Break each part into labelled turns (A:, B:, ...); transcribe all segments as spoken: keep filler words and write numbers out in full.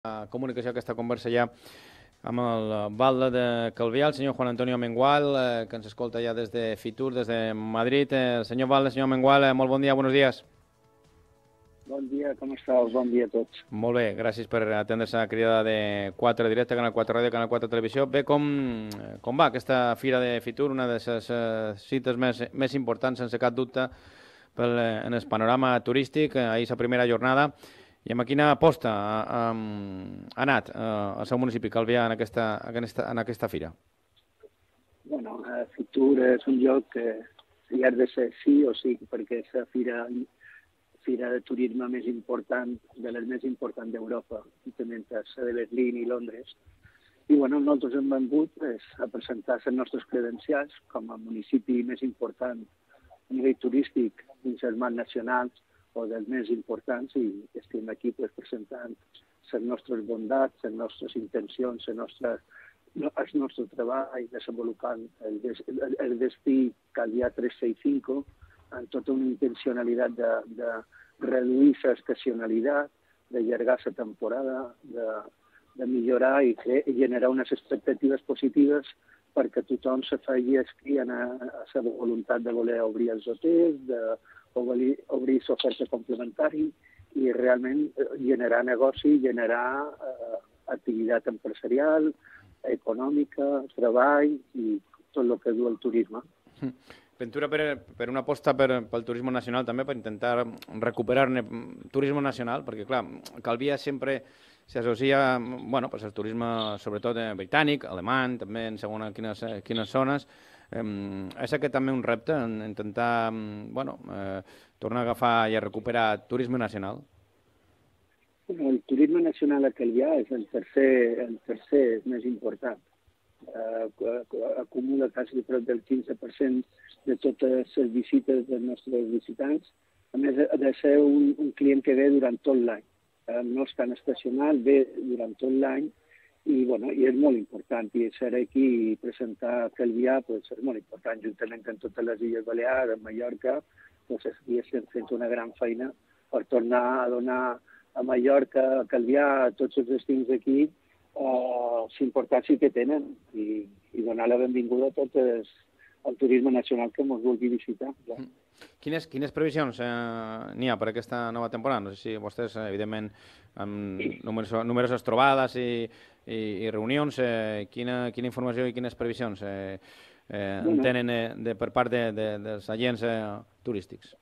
A: a comunicació aquesta conversa ja amb el Valde de Calvià, el senyor Juan Antonio Mengual, eh, que ens escolta ja des de Fitur, des de Madrid. Eh, el senyor Valde, senyor Mengual, eh, molt bon dia, buenos días.
B: Bon dia, com esteu? Bon dia a tots.
A: Molt bé, gràcies per atendre-se a la cridada de quatre Directe, Canal quatre Ràdio, Canal quatre Televisió. Bé, com, com va aquesta fira de Fitur, una de les uh, cites més, més importants, sense cap dubte, pel, en el panorama turístic, eh, ahir la primera jornada. I amb quina aposta ha, ha, ha anat eh, el seu municipi, Calvià, en aquesta, en aquesta, en aquesta fira?
B: Bueno, eh, Fitur és un lloc que hi ha de ser sí o sí, perquè és la fira, fira de turisme més important, de les més importants d'Europa, juntament amb la de Berlín i Londres. I bueno, nosaltres hem vengut pues, a presentar les nostres credencials com a municipi més important a nivell turístic dins els marcs nacionals o dels més importants, i estem aquí pues, presentant les nostres bondats, les nostres intencions, el nostre, el nostre treball, desenvolupant el, des, el, el destí Calvià tres seixanta cinc amb tota una intencionalitat de, de reduir l'estacionalitat, d'allargar la temporada, de, de millorar i, fer, i generar unes expectatives positives perquè tothom se faci escrit a, a la voluntat de voler obrir els hotels, de obrir, obrir l'oferta complementari i realment generar negoci, generar eh, activitat empresarial, econòmica, treball i tot el que du el turisme.
A: Ventura per, per una aposta per, pel turisme nacional també, per intentar recuperar turisme nacional, perquè clar, Calvià sempre s'associa bueno, pues el turisme sobretot eh, britànic, alemany, també en segons quines, quines zones. Eh, és aquest també un repte, en intentar bueno, eh, tornar a agafar i a recuperar turisme nacional?
B: El turisme nacional a Calvià és el tercer, el tercer més important. Uh, acumula quasi prop del quinze per cent de totes les visites dels nostres visitants. A més, ha de ser un, un client que ve durant tot l'any. Uh, no és tan estacional, ve durant tot l'any i, bueno, i és molt important. I ser aquí i presentar Calvià pues, és molt important, juntament amb totes les Illes Balears, amb Mallorca, pues, estem fent una gran feina per tornar a donar a Mallorca, a Calvià, a tots els destins d'aquí, Uh, l'importància que tenen i, i donar la benvinguda a tot el, el turisme nacional que ens vulgui visitar. Ja.
A: Quines, quines previsions eh, n'hi ha per aquesta nova temporada? No sé si vostès, evidentment, amb numeroses, numeroses trobades i, i, i reunions, eh, quina, quina informació i quines previsions eh, eh, bueno, tenen eh, de, per part de, de, dels agents eh, turístics?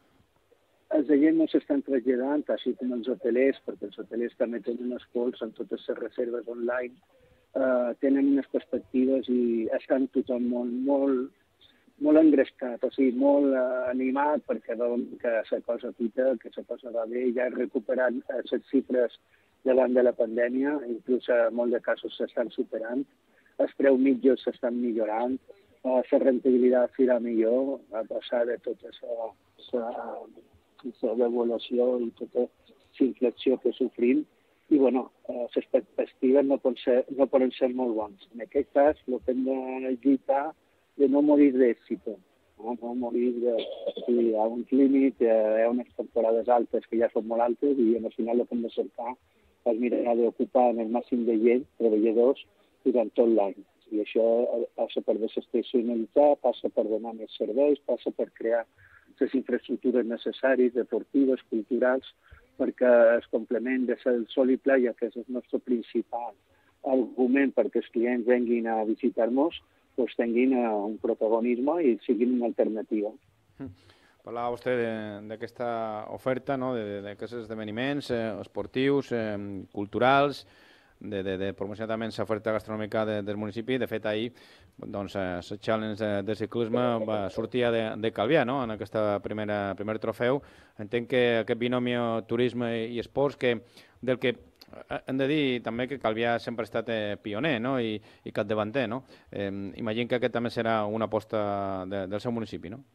B: Els agents no s'estan traslladant, així com els hotelers, perquè els hotelers també tenen els pols amb totes les reserves online, uh, tenen unes perspectives i estan tothom molt, molt, molt engrescat, o sigui, molt uh, animat perquè veuen que la cosa pita, que la cosa va bé, ja recuperant uh, les xifres davant de la pandèmia, inclús uh, molt de casos s'estan superant, els preus mitjos s'estan millorant, uh, la rendibilitat serà millor, a passar de tot això, uh, la devaluació i tota la inflació que sofrim. I, bueno, les expectatives no poden ser, no poden ser molt bones. En aquest cas, el que hem de lluitar de no morir d'èxit. No, no morir de... Hi ha un límit, hi ha unes temporades altes que ja són molt altes i, al final, el que hem de cercar és mirar d'ocupar el màxim de gent, treballadors, durant tot l'any. I això passa per desestacionalitzar, passa per donar més serveis, passa per crear les infraestructures necessàries, deportives, culturals, perquè el complement de ser el sol i playa, que és el nostre principal argument perquè els clients venguin a visitar-nos, doncs tinguin un protagonisme i siguin una alternativa.
A: Parlava vostè d'aquesta oferta, no? d'aquests esdeveniments eh, esportius, eh, culturals, de, de, de promocionar també l'oferta gastronòmica de, del municipi. De fet, ahir doncs, el challenge de, de ciclisme va sortir de, de Calvià, no? En aquesta primera primer trofeu. Entenc que aquest binomi turisme i esports, que, del que hem de dir també que Calvià sempre ha estat eh, pioner, no? I, i capdavanter, no? Eh, imagino que aquest també serà una aposta de, del seu municipi, no?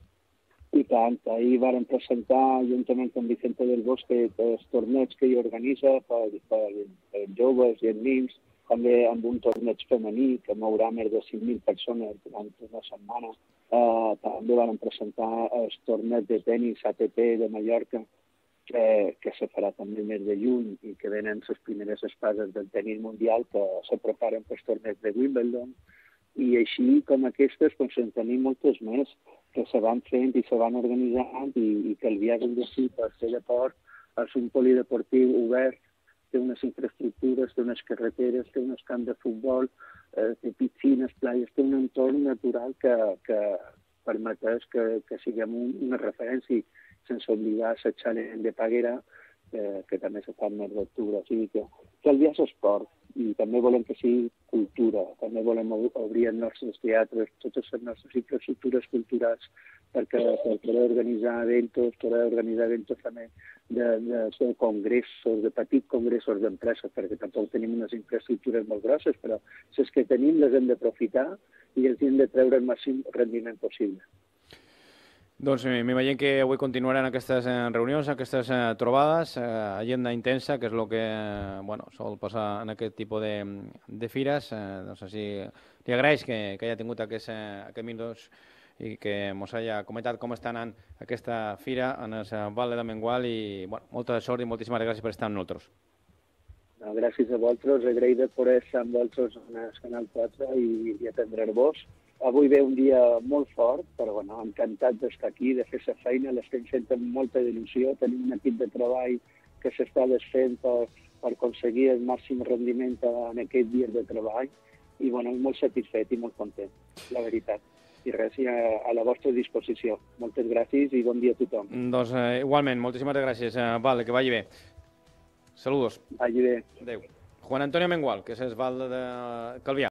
B: I tant, ahir vam presentar, juntament amb Vicente del Bosque, els torneigs que hi organitza per, per, per joves i nens, també amb un torneig femení que mourà més de cinc mil persones durant una setmana. Uh, també vam presentar els torneigs de tenis A T P de Mallorca, que, que se farà també el mes de juny i que venen les primeres espases del tenis mundial que se preparen per torneig de Wimbledon, i així com aquestes doncs, en tenim moltes més que se van fent i se van organitzant i, i que el viatge de sí per fer de port és un polideportiu obert, té unes infraestructures, té unes carreteres, té uns camps de futbol, eh, té piscines, platges, té un entorn natural que, que permeteix que, que siguem un, una referència sense oblidar la challenge de Paguera, eh, que també se fa el mes d'octubre. O sigui que, que el dia és esport i també volem que sigui cultura, també volem obrir els nostres teatres, totes les nostres infraestructures culturals perquè per poder organitzar eventos, poder organitzar eventos també de, de, de congressos, de petits congressos d'empreses, perquè tampoc tenim unes infraestructures molt grosses, però les que tenim les hem d'aprofitar i els hem de treure el màxim rendiment possible.
A: Doncs m'imagino que avui continuaran aquestes reunions, aquestes trobades, eh, agenda intensa, que és el que eh, bueno, sol passar en aquest tipus de, de fires. Eh, no sé si li agraeix que, que hagi tingut aquests, aquests minuts i que ens hagi comentat com està anant aquesta fira en el Val de Mengual i bueno, molta sort i moltíssimes gràcies per estar amb nosaltres.
B: No, gràcies a vosaltres, agraïda per estar amb vosaltres en el Canal quatre i, i atendre-vos. Avui ve un dia molt fort, però bueno, encantat d'estar aquí, de fer la feina, l'estem fent amb molta il·lusió, tenim un equip de treball que s'està desfent per, per aconseguir el màxim rendiment en aquests dies de treball i bueno, molt satisfet i molt content, la veritat. I res, a, a la vostra disposició. Moltes gràcies i bon dia a tothom.
A: Doncs eh, igualment, moltíssimes gràcies. Eh, vale, que vagi bé. Saludos.
B: Vagi bé.
A: Adéu. Juan Antonio Mengual, que és el Val de Calvià.